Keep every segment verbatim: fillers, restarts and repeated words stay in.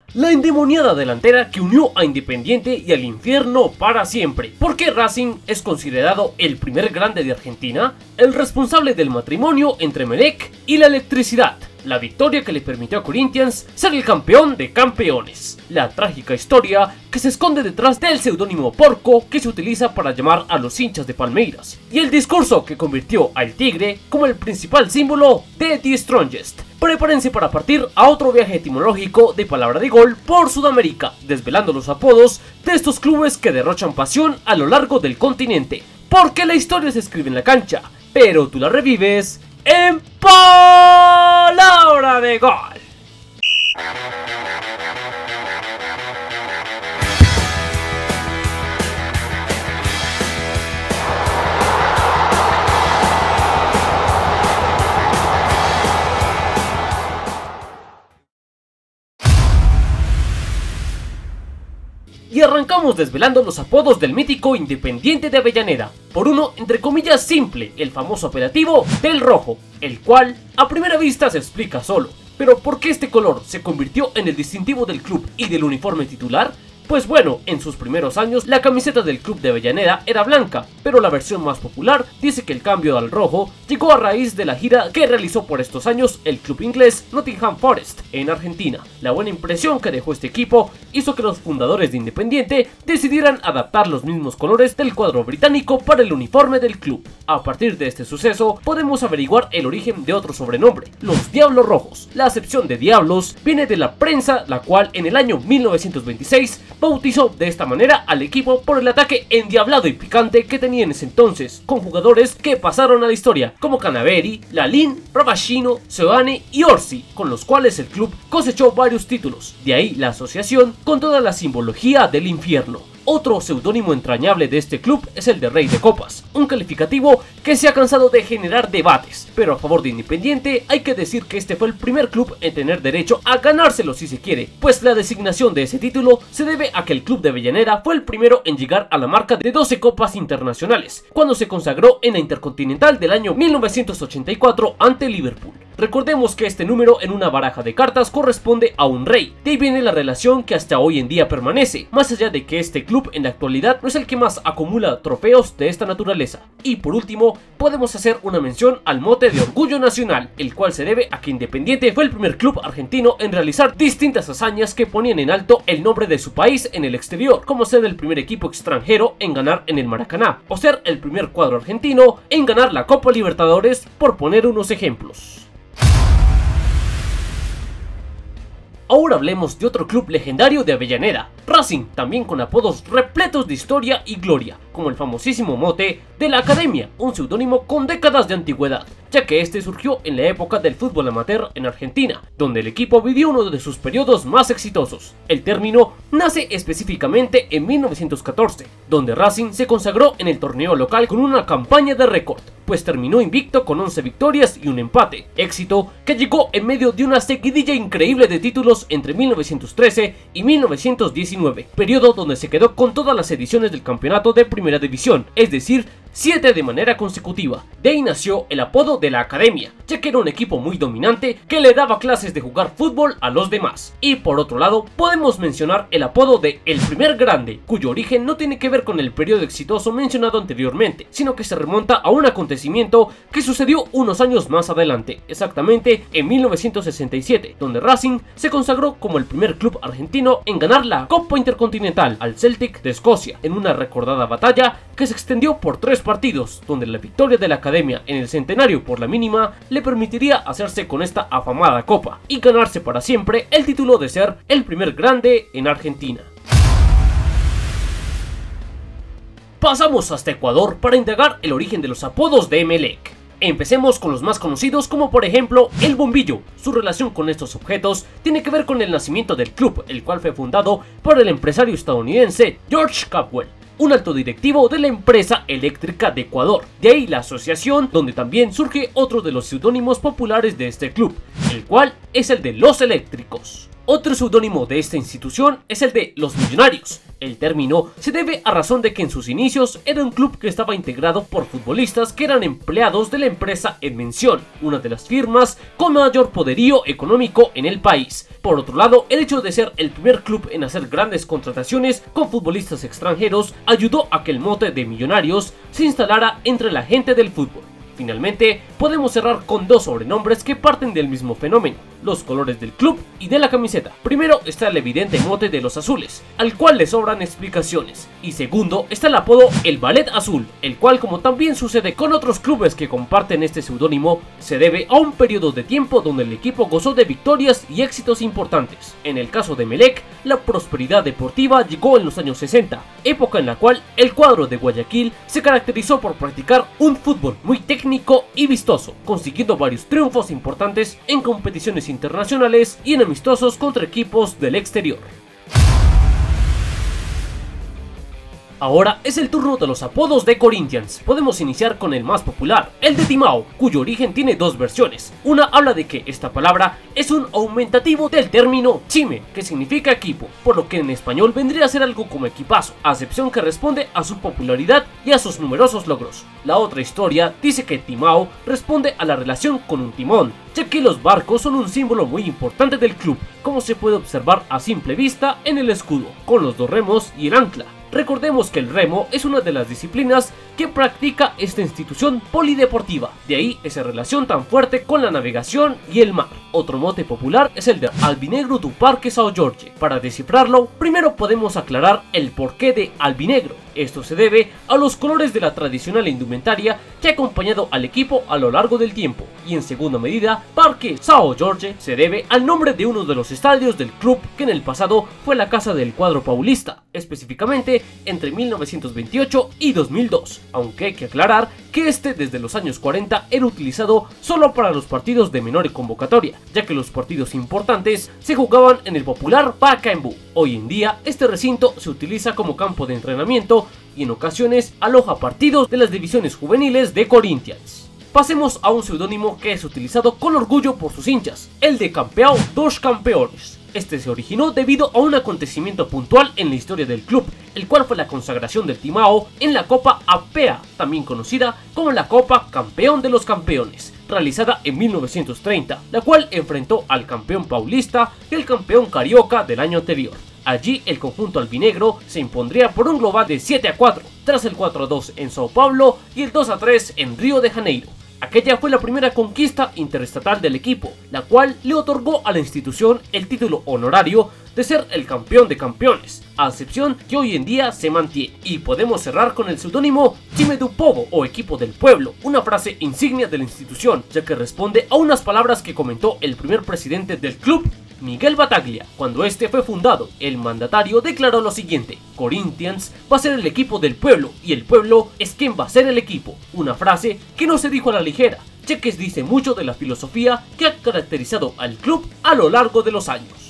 la endemoniada delantera que unió a Independiente y al infierno para siempre. ¿Por qué Racing es considerado el primer grande de Argentina? El responsable del matrimonio entre Emelec y la electricidad, la victoria que le permitió a Corinthians ser el campeón de campeones, la trágica historia que se esconde detrás del seudónimo Porco que se utiliza para llamar a los hinchas de Palmeiras, y el discurso que convirtió al Tigre como el principal símbolo de The Strongest. Prepárense para partir a otro viaje etimológico de palabra de gol por Sudamérica, desvelando los apodos de estos clubes que derrochan pasión a lo largo del continente, porque la historia se escribe en la cancha, pero tú la revives en palabra de gol. Y arrancamos desvelando los apodos del mítico Independiente de Avellaneda, por uno entre comillas simple, el famoso apelativo del rojo, el cual a primera vista se explica solo. Pero ¿por qué este color se convirtió en el distintivo del club y del uniforme titular? Pues bueno, en sus primeros años la camiseta del club de Avellaneda era blanca, pero la versión más popular dice que el cambio al rojo llegó a raíz de la gira que realizó por estos años el club inglés Nottingham Forest en Argentina. La buena impresión que dejó este equipo hizo que los fundadores de Independiente decidieran adaptar los mismos colores del cuadro británico para el uniforme del club. A partir de este suceso podemos averiguar el origen de otro sobrenombre, los Diablos Rojos. La acepción de Diablos viene de la prensa, la cual en el año mil novecientos veintiséis bautizó de esta manera al equipo por el ataque endiablado y picante que tenía en ese entonces, con jugadores que pasaron a la historia como Canaveri, Lalín, Ravagino, Seoane y Orsi, con los cuales el club cosechó varios títulos, de ahí la asociación con toda la simbología del infierno. Otro seudónimo entrañable de este club es el de Rey de Copas, un calificativo que se ha cansado de generar debates, pero a favor de Independiente hay que decir que este fue el primer club en tener derecho a ganárselo si se quiere, pues la designación de ese título se debe a que el club de Avellaneda fue el primero en llegar a la marca de doce copas internacionales, cuando se consagró en la Intercontinental del año mil novecientos ochenta y cuatro ante Liverpool. Recordemos que este número en una baraja de cartas corresponde a un rey, de ahí viene la relación que hasta hoy en día permanece, más allá de que este club en la actualidad no es el que más acumula trofeos de esta naturaleza. Y por último, podemos hacer una mención al mote de Orgullo Nacional, el cual se debe a que Independiente fue el primer club argentino en realizar distintas hazañas que ponían en alto el nombre de su país en el exterior, como ser el primer equipo extranjero en ganar en el Maracaná, o ser el primer cuadro argentino en ganar la Copa Libertadores, por poner unos ejemplos. Ahora hablemos de otro club legendario de Avellaneda, Racing, también con apodos repletos de historia y gloria, como el famosísimo mote de la Academia, un seudónimo con décadas de antigüedad, ya que este surgió en la época del fútbol amateur en Argentina, donde el equipo vivió uno de sus periodos más exitosos. El término nace específicamente en mil novecientos catorce, donde Racing se consagró en el torneo local con una campaña de récord, pues terminó invicto con once victorias y un empate, éxito que llegó en medio de una seguidilla increíble de títulos entre mil novecientos trece y mil novecientos diecinueve, periodo donde se quedó con todas las ediciones del campeonato de primera división, es decir, siete de manera consecutiva. De ahí nació el apodo de la Academia, ya que era un equipo muy dominante que le daba clases de jugar fútbol a los demás. Y por otro lado, podemos mencionar el apodo de El Primer Grande, cuyo origen no tiene que ver con el periodo exitoso mencionado anteriormente, sino que se remonta a un acontecimiento que sucedió unos años más adelante, exactamente en mil novecientos sesenta y siete, donde Racing se consagró como el primer club argentino en ganar la Copa Intercontinental al Celtic de Escocia, en una recordada batalla que se extendió por tres partidos, donde la victoria de la Academia en el centenario por la mínima le permitiría hacerse con esta afamada copa y ganarse para siempre el título de ser el primer grande en Argentina. Pasamos hasta Ecuador para indagar el origen de los apodos de Emelec. Empecemos con los más conocidos, como por ejemplo el bombillo. Su relación con estos objetos tiene que ver con el nacimiento del club, el cual fue fundado por el empresario estadounidense George Capwell, un alto directivo de la empresa eléctrica de Ecuador. De ahí la asociación, donde también surge otro de los seudónimos populares de este club, el cual es el de Los Eléctricos. Otro seudónimo de esta institución es el de Los Millonarios. El término se debe a razón de que en sus inicios era un club que estaba integrado por futbolistas que eran empleados de la empresa en mención, una de las firmas con mayor poderío económico en el país. Por otro lado, el hecho de ser el primer club en hacer grandes contrataciones con futbolistas extranjeros ayudó a que el mote de Millonarios se instalara entre la gente del fútbol. Finalmente, podemos cerrar con dos sobrenombres que parten del mismo fenómeno, los colores del club y de la camiseta. Primero está el evidente mote de los azules, al cual le sobran explicaciones, y segundo está el apodo El Ballet Azul, el cual, como también sucede con otros clubes que comparten este seudónimo, se debe a un periodo de tiempo donde el equipo gozó de victorias y éxitos importantes. En el caso de Emelec, la prosperidad deportiva llegó en los años sesenta, época en la cual el cuadro de Guayaquil se caracterizó por practicar un fútbol muy técnico y vistoso, consiguiendo varios triunfos importantes en competiciones internacionales y en amistosos contra equipos del exterior. Ahora es el turno de los apodos de Corinthians. Podemos iniciar con el más popular, el de Timao, cuyo origen tiene dos versiones. Una habla de que esta palabra es un aumentativo del término chime, que significa equipo, por lo que en español vendría a ser algo como equipazo, acepción que responde a su popularidad y a sus numerosos logros. La otra historia dice que Timao responde a la relación con un timón, ya que los barcos son un símbolo muy importante del club, como se puede observar a simple vista en el escudo, con los dos remos y el ancla. Recordemos que el remo es una de las disciplinas que practica esta institución polideportiva, de ahí esa relación tan fuerte con la navegación y el mar. Otro mote popular es el de Albinegro do Parque São Jorge. Para descifrarlo, primero podemos aclarar el porqué de albinegro. Esto se debe a los colores de la tradicional indumentaria que ha acompañado al equipo a lo largo del tiempo, y en segunda medida, Parque São Jorge se debe al nombre de uno de los estadios del club que en el pasado fue la casa del cuadro paulista, específicamente entre mil novecientos veintiocho y dos mil dos, aunque hay que aclarar que este desde los años cuarenta era utilizado solo para los partidos de menor convocatoria, ya que los partidos importantes se jugaban en el popular Pacaembu. Hoy en día este recinto se utiliza como campo de entrenamiento y en ocasiones aloja partidos de las divisiones juveniles de Corinthians. Pasemos a un seudónimo que es utilizado con orgullo por sus hinchas, el de Campeão dos Campeões. Este se originó debido a un acontecimiento puntual en la historia del club, el cual fue la consagración del Timao en la Copa A P E A, también conocida como la Copa Campeón de los Campeones, realizada en mil novecientos treinta, la cual enfrentó al campeón paulista y el campeón carioca del año anterior. Allí el conjunto albinegro se impondría por un global de siete a cuatro, tras el cuatro a dos en Sao Paulo y el dos a tres en Río de Janeiro. Aquella fue la primera conquista interestatal del equipo, la cual le otorgó a la institución el título honorario de ser el campeón de campeones, a excepción que hoy en día se mantiene. Y podemos cerrar con el seudónimo Time do Povo o equipo del pueblo, una frase insignia de la institución, ya que responde a unas palabras que comentó el primer presidente del club, Miguel Bataglia. Cuando este fue fundado, el mandatario declaró lo siguiente: Corinthians va a ser el equipo del pueblo y el pueblo es quien va a ser el equipo. Una frase que no se dijo a la ligera, ya que dice mucho de la filosofía que ha caracterizado al club a lo largo de los años.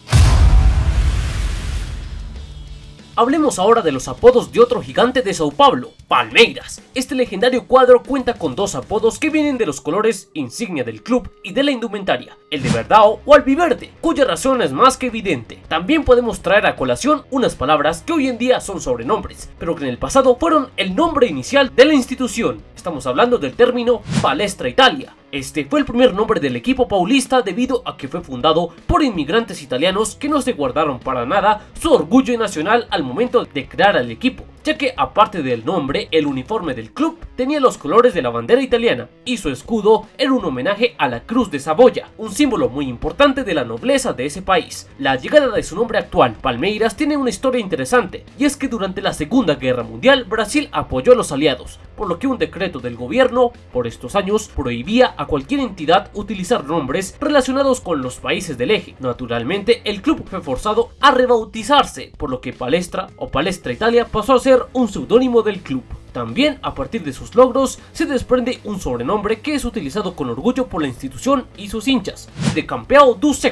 Hablemos ahora de los apodos de otro gigante de Sao Paulo, Palmeiras. Este legendario cuadro cuenta con dos apodos que vienen de los colores insignia del club y de la indumentaria, el de Verdão o Alviverde, cuya razón es más que evidente. También podemos traer a colación unas palabras que hoy en día son sobrenombres, pero que en el pasado fueron el nombre inicial de la institución. Estamos hablando del término Palestra Italia. Este fue el primer nombre del equipo paulista debido a que fue fundado por inmigrantes italianos que no se guardaron para nada su orgullo nacional al momento de crear al equipo, ya que aparte del nombre, el uniforme del club tenía los colores de la bandera italiana y su escudo era un homenaje a la Cruz de Saboya, un símbolo muy importante de la nobleza de ese país. La llegada de su nombre actual, Palmeiras, tiene una historia interesante, y es que durante la Segunda Guerra Mundial Brasil apoyó a los aliados, por lo que un decreto del gobierno por estos años prohibía a cualquier entidad utilizar nombres relacionados con los países del eje. Naturalmente, el club fue forzado a rebautizarse, por lo que Palestra o Palestra Italia pasó a ser un seudónimo del club. También, a partir de sus logros, se desprende un sobrenombre que es utilizado con orgullo por la institución y sus hinchas, de Campeão do Século,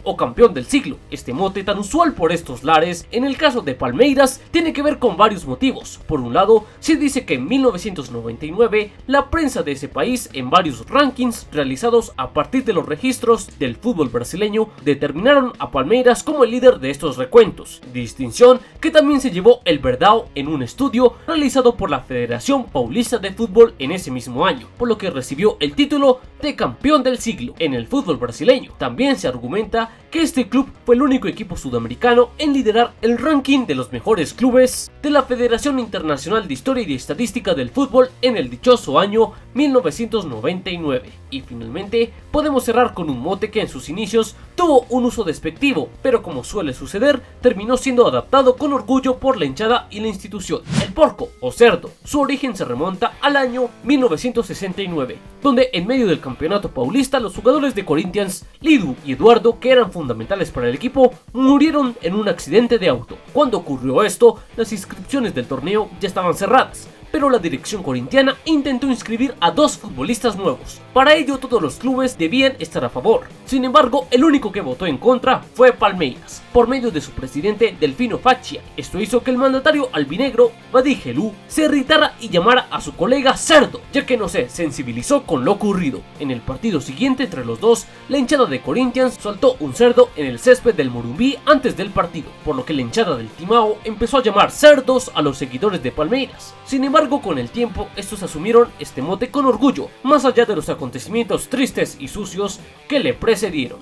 o campeón del siglo. Este mote tan usual por estos lares, en el caso de Palmeiras, tiene que ver con varios motivos. Por un lado, se dice que en mil novecientos noventa y nueve, la prensa de ese país, en varios rankings realizados a partir de los registros del fútbol brasileño, determinaron a Palmeiras como el líder de estos recuentos, distinción que también se llevó el Verdão en un estudio realizado por la Federación Paulista de Fútbol en ese mismo año, por lo que recibió el título de campeón del siglo en el fútbol brasileño. También se argumenta que este club fue el único equipo sudamericano en liderar el ranking de los mejores clubes de la Federación Internacional de Historia y de Estadística del Fútbol en el dichoso año mil novecientos noventa y nueve. Y finalmente podemos cerrar con un mote que en sus inicios tuvo un uso despectivo, pero como suele suceder, terminó siendo adaptado con orgullo por la hinchada y la institución: el porco o cerdo. Su origen se remonta al año mil novecientos sesenta y nueve, donde en medio del campeonato paulista los jugadores de Corinthians, Lidu y Eduardo, que eran fundamentales para el equipo, murieron en un accidente de auto. Cuando ocurrió esto, las inscripciones del torneo ya estaban cerradas, pero la dirección corintiana intentó inscribir a dos futbolistas nuevos. Para ello todos los clubes debían estar a favor. Sin embargo, el único que votó en contra fue Palmeiras, por medio de su presidente Delfino Faccia. Esto hizo que el mandatario albinegro, Vadi Gelú, se irritara y llamara a su colega cerdo, ya que no se sensibilizó con lo ocurrido. En el partido siguiente entre los dos, la hinchada de Corinthians soltó un cerdo en el césped del Morumbi antes del partido, por lo que la hinchada del Timao empezó a llamar cerdos a los seguidores de Palmeiras. Sin embargo, con el tiempo, estos asumieron este mote con orgullo, más allá de los acontecimientos tristes y sucios que le precedieron.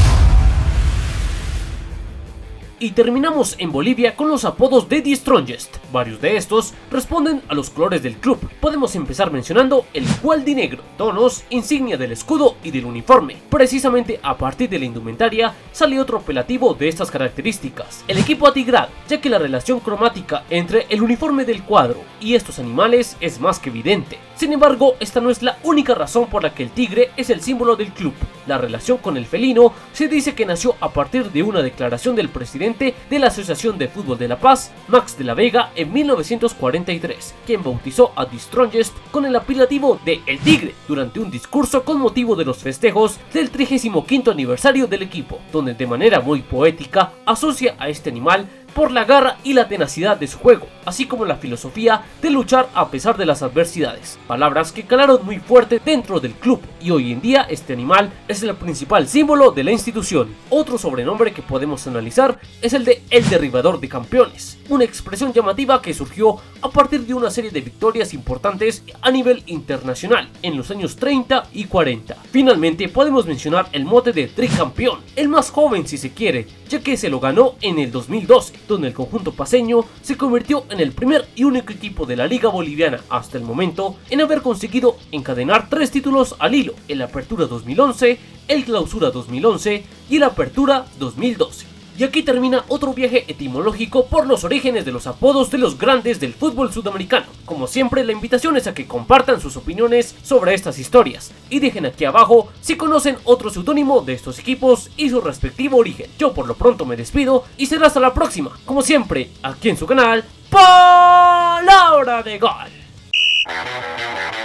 Y terminamos en Bolivia con los apodos de The Strongest. Varios de estos responden a los colores del club. Podemos empezar mencionando el gualdinegro, tonos, insignia del escudo y del uniforme. Precisamente a partir de la indumentaria sale otro apelativo de estas características: el equipo atigrado, ya que la relación cromática entre el uniforme del cuadro y estos animales es más que evidente. Sin embargo, esta no es la única razón por la que el tigre es el símbolo del club. La relación con el felino se dice que nació a partir de una declaración del presidente de la Asociación de Fútbol de La Paz, Max de la Vega, en mil novecientos cuarenta y tres, quien bautizó a The Strongest con el apelativo de El Tigre durante un discurso con motivo de los festejos del trigésimo quinto aniversario del equipo, donde de manera muy poética asocia a este animal por la garra y la tenacidad de su juego, así como la filosofía de luchar a pesar de las adversidades, palabras que calaron muy fuerte dentro del club, y hoy en día este animal es el principal símbolo de la institución. Otro sobrenombre que podemos analizar es el de El Derribador de Campeones, una expresión llamativa que surgió a partir de una serie de victorias importantes a nivel internacional en los años treinta y cuarenta. Finalmente podemos mencionar el mote de Tricampeón, el más joven si se quiere, ya que se lo ganó en el dos mil doce, donde el conjunto paceño se convirtió en el primer y único equipo de la Liga Boliviana hasta el momento en haber conseguido encadenar tres títulos al hilo: el Apertura dos mil once, el Clausura dos mil once y el Apertura dos mil doce. Y aquí termina otro viaje etimológico por los orígenes de los apodos de los grandes del fútbol sudamericano. Como siempre, la invitación es a que compartan sus opiniones sobre estas historias y dejen aquí abajo si conocen otro seudónimo de estos equipos y su respectivo origen. Yo por lo pronto me despido y será hasta la próxima, como siempre, aquí en su canal Palabra de Gol.